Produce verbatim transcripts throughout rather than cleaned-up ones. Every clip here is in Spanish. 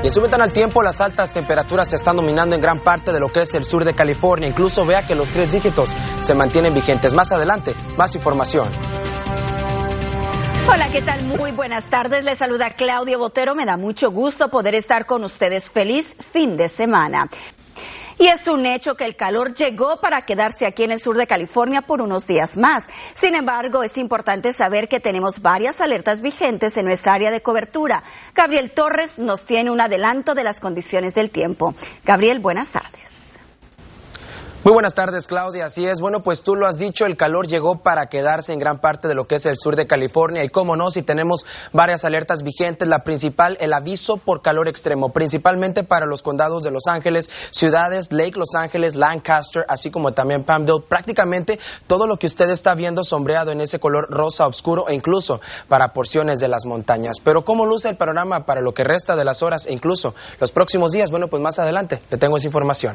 Y en su ventana al tiempo, las altas temperaturas se están dominando en gran parte de lo que es el sur de California. Incluso vea que los tres dígitos se mantienen vigentes. Más adelante, más información. Hola, ¿qué tal? Muy buenas tardes. Les saluda Claudia Botero. Me da mucho gusto poder estar con ustedes. Feliz fin de semana. Y es un hecho que el calor llegó para quedarse aquí en el sur de California por unos días más. Sin embargo, es importante saber que tenemos varias alertas vigentes en nuestra área de cobertura. Gabriel Torres nos tiene un adelanto de las condiciones del tiempo. Gabriel, buenas tardes. Muy buenas tardes, Claudia. Así es, bueno, pues tú lo has dicho, el calor llegó para quedarse en gran parte de lo que es el sur de California. Y cómo no, si tenemos varias alertas vigentes, la principal, el aviso por calor extremo, principalmente para los condados de Los Ángeles, ciudades, Lake Los Ángeles, Lancaster, así como también Palmdale. Prácticamente todo lo que usted está viendo sombreado en ese color rosa oscuro e incluso para porciones de las montañas. Pero ¿cómo luce el panorama para lo que resta de las horas e incluso los próximos días? Bueno, pues más adelante le tengo esa información.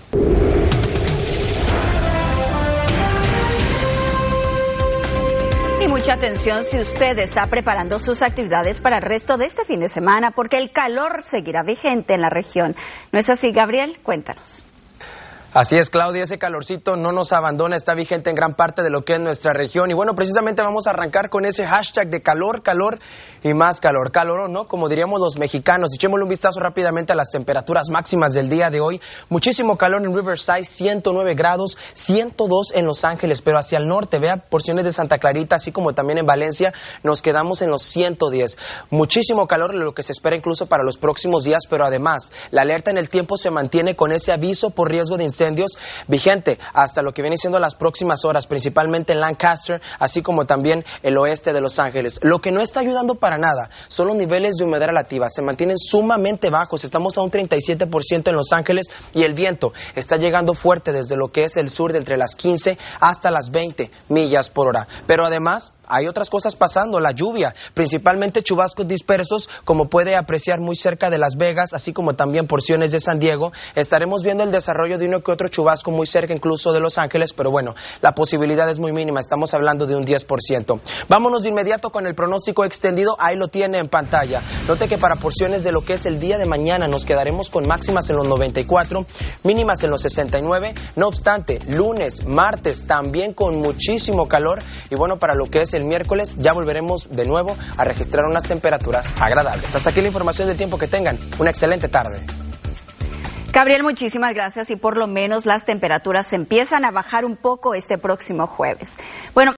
Y mucha atención si usted está preparando sus actividades para el resto de este fin de semana, porque el calor seguirá vigente en la región. ¿No es así, Gabriel? Cuéntanos. Así es, Claudia, ese calorcito no nos abandona, está vigente en gran parte de lo que es nuestra región. Y bueno, precisamente vamos a arrancar con ese hashtag de calor, calor y más calor. Calorón, ¿no? Como diríamos los mexicanos. Echémosle un vistazo rápidamente a las temperaturas máximas del día de hoy. Muchísimo calor en Riverside, ciento nueve grados, ciento dos en Los Ángeles, pero hacia el norte, vea, porciones de Santa Clarita, así como también en Valencia, nos quedamos en los ciento diez. Muchísimo calor, lo que se espera incluso para los próximos días, pero además, la alerta en el tiempo se mantiene con ese aviso por riesgo de incendios incendios vigente hasta lo que viene siendo las próximas horas, principalmente en Lancaster, así como también el oeste de Los Ángeles. Lo que no está ayudando para nada son los niveles de humedad relativa, se mantienen sumamente bajos, estamos a un treinta y siete por ciento en Los Ángeles y el viento está llegando fuerte desde lo que es el sur de entre las quince hasta las veinte millas por hora. Pero además hay otras cosas pasando, la lluvia, principalmente chubascos dispersos, como puede apreciar muy cerca de Las Vegas, así como también porciones de San Diego. Estaremos viendo el desarrollo de uno que otro chubasco muy cerca incluso de Los Ángeles, pero bueno, la posibilidad es muy mínima, estamos hablando de un diez por ciento. Vámonos de inmediato con el pronóstico extendido, ahí lo tiene en pantalla. Note que para porciones de lo que es el día de mañana nos quedaremos con máximas en los noventa y cuatro, mínimas en los sesenta y nueve, no obstante, lunes, martes también con muchísimo calor y bueno, para lo que es el miércoles ya volveremos de nuevo a registrar unas temperaturas agradables. Hasta aquí la información del tiempo, que tengan una excelente tarde. Gabriel, muchísimas gracias y por lo menos las temperaturas empiezan a bajar un poco este próximo jueves. Bueno,